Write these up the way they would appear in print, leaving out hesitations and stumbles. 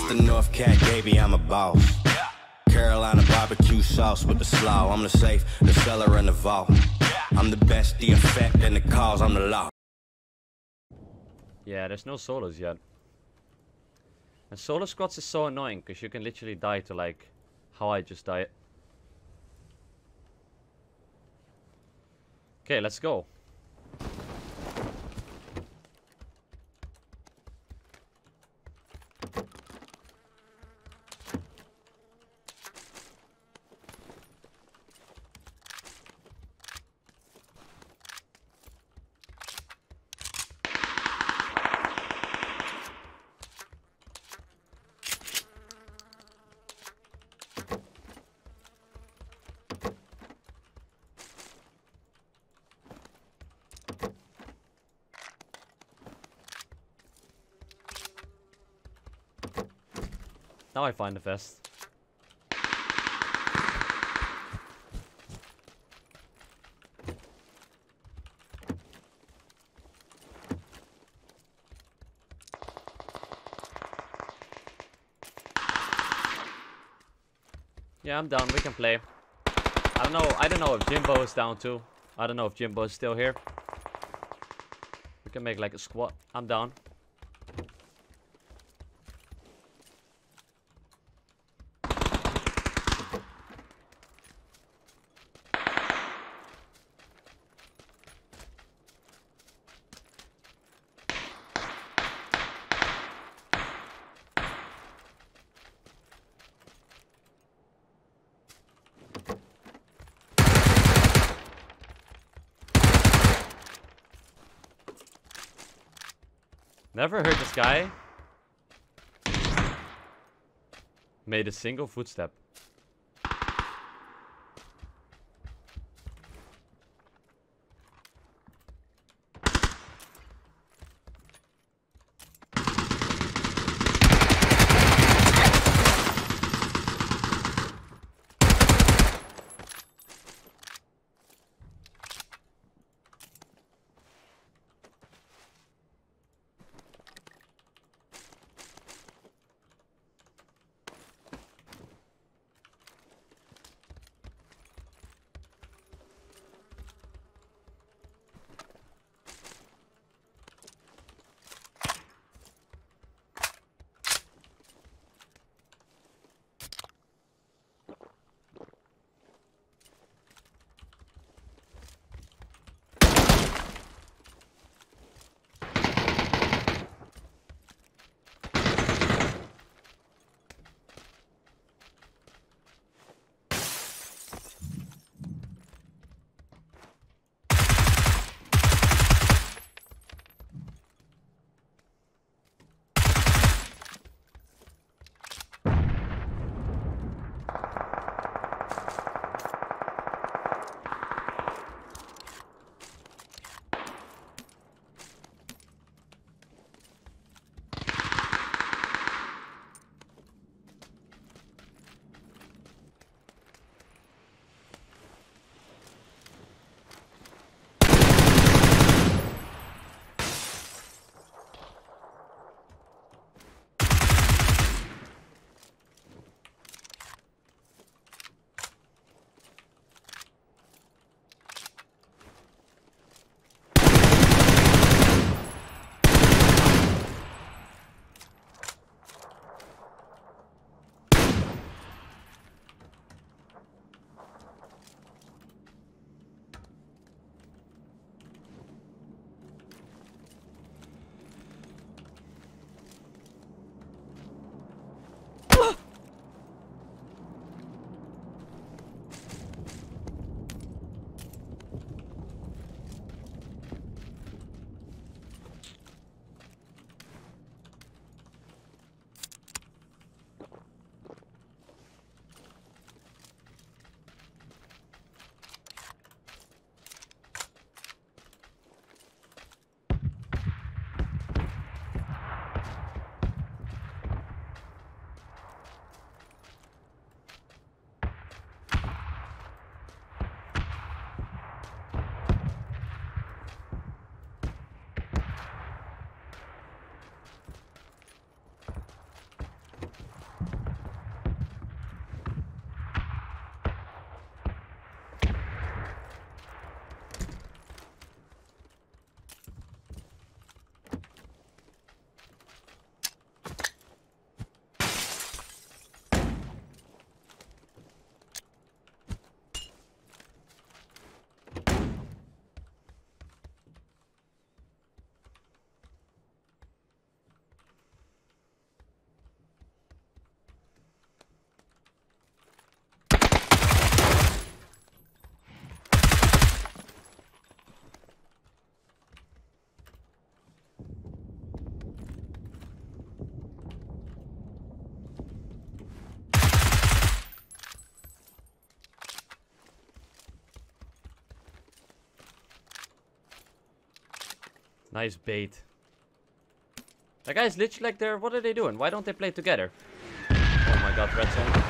the North Cat, baby, I'm a boss. Carolina barbecue sauce with the slaw. I'm the safe, the cellar, and the vault. I'm the best, the effect, and the cause. I'm the law. Yeah, there's no solos yet. And solo squads is so annoying because you can literally die to like how I just died. Okay, let's go. Now I find the vest. Yeah, I'm down. We can play. I don't know if Jimbo is down too. I don't know if Jimbo is still here. We can make like a squad. I'm down. Never heard this guy made a single footstep. Nice bait. That guy's literally like they're... What are they doing? Why don't they play together? Oh my god, red zone.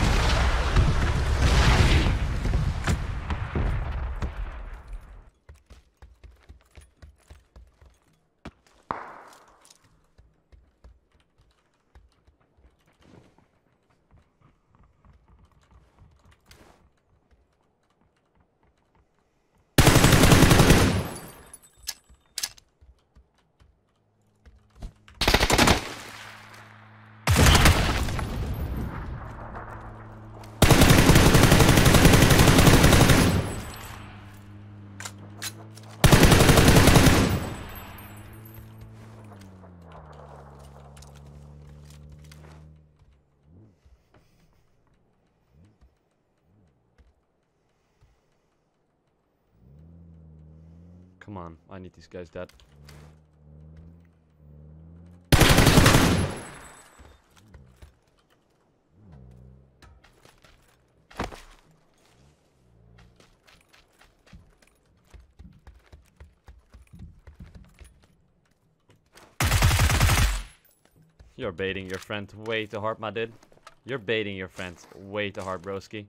Come on, I need these guys dead. You're baiting your friend way too hard, my dude. You're baiting your friend way too hard, broski.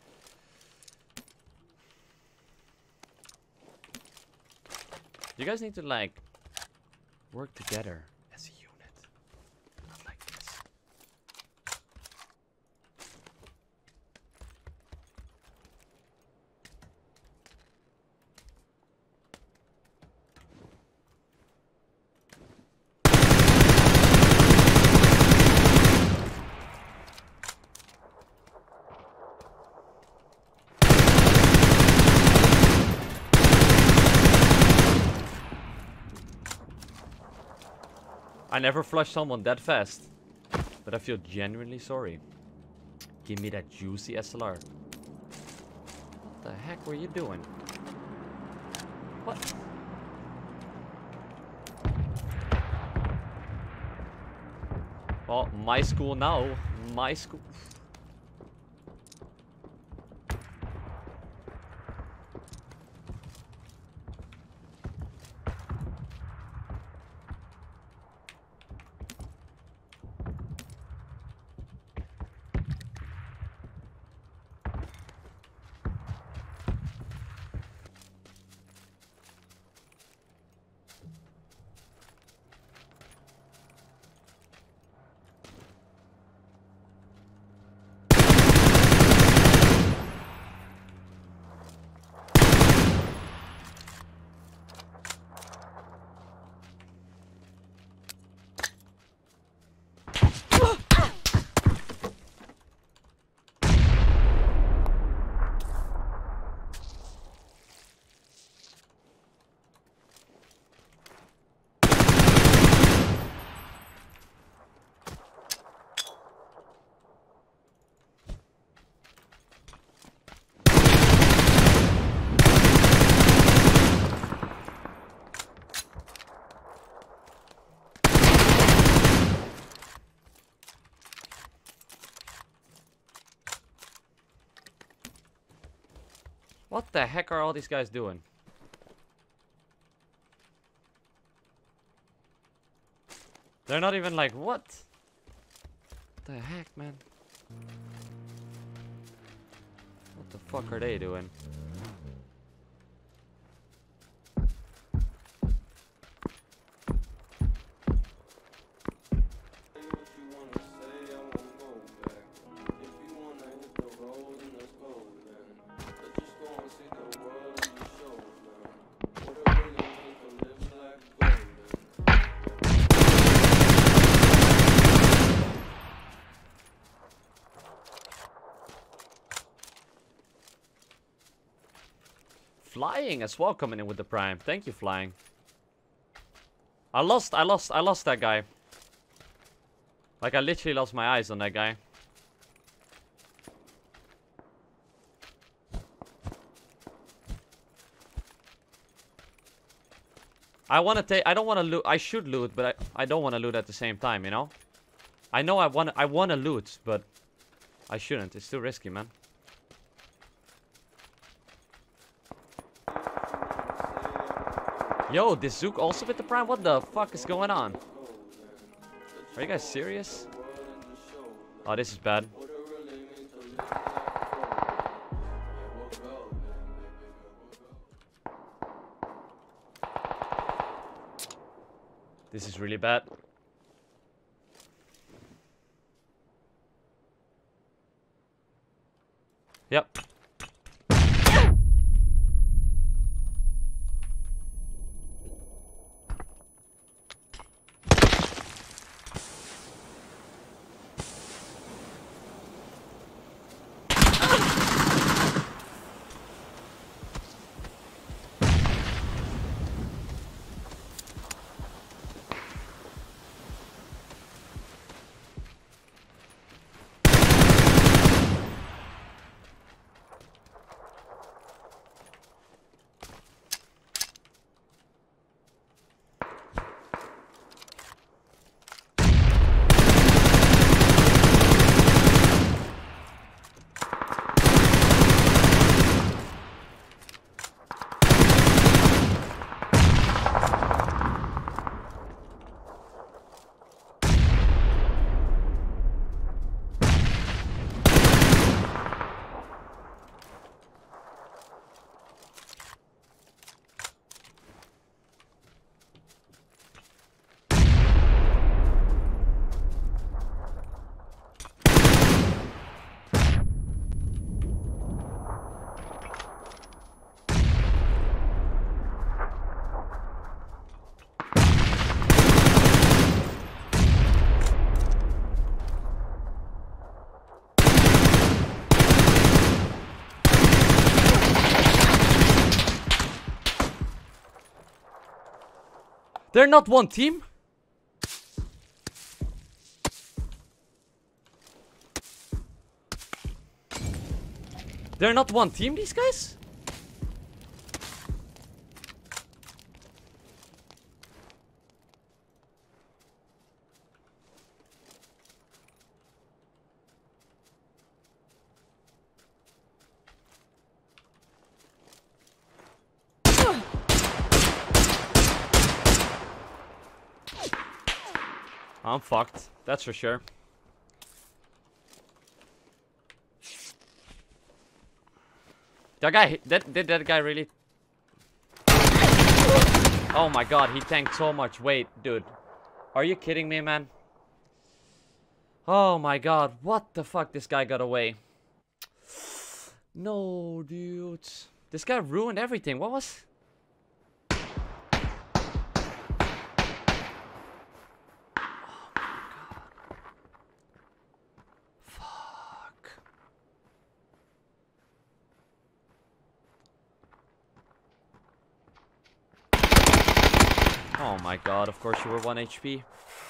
You guys need to, like, work together as a unit. Not like this. I never flushed someone that fast. But I feel genuinely sorry. Give me that juicy SLR. What the heck were you doing? What? Well, my school now. My school. What the heck are all these guys doing? They're not even like, what? What the heck, man? What the fuck are they doing? Flying as well coming in with the prime. Thank you, Flying. I lost that guy. Like, I literally lost my eyes on that guy. I don't want to loot. I should loot, but I don't want to loot at the same time, you know? I know I want to loot, but I shouldn't. It's too risky, man. Yo, this Zook also with the prime? What the fuck is going on? Are you guys serious? Oh, this is bad. This is really bad. Yep. They're not one team? They're not one team, these guys? I'm fucked, that's for sure. That guy, did that guy really? Oh my god, he tanked so much weight, dude. Are you kidding me, man? Oh my god, what the fuck, this guy got away. No, dude. This guy ruined everything, what was... Oh my god, of course you were 1 HP.